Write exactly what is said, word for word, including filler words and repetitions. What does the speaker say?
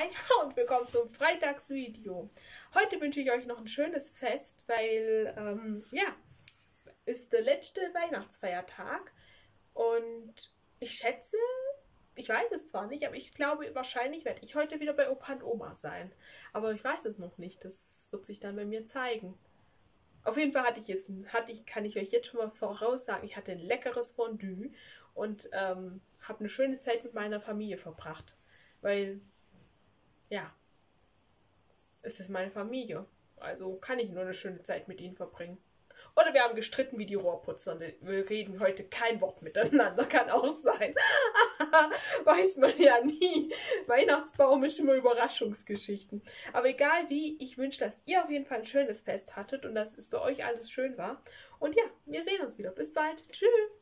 Hi und willkommen zum Freitagsvideo. Heute wünsche ich euch noch ein schönes Fest, weil, ähm, ja, ist der letzte Weihnachtsfeiertag und ich schätze, ich weiß es zwar nicht, aber ich glaube, wahrscheinlich werde ich heute wieder bei Opa und Oma sein. Aber ich weiß es noch nicht, das wird sich dann bei mir zeigen. Auf jeden Fall hatte ich es, hatte ich, kann ich euch jetzt schon mal voraussagen, ich hatte ein leckeres Fondue und ähm, habe eine schöne Zeit mit meiner Familie verbracht. Weil, ja, es ist meine Familie. Also kann ich nur eine schöne Zeit mit ihnen verbringen. Oder wir haben gestritten wie die Rohrputzer. Wir reden heute kein Wort miteinander. Kann auch sein. Weiß man ja nie. Weihnachtsbaum ist immer Überraschungsgeschichten. Aber egal wie, ich wünsche, dass ihr auf jeden Fall ein schönes Fest hattet und dass es bei euch alles schön war. Und ja, wir sehen uns wieder. Bis bald. Tschüss.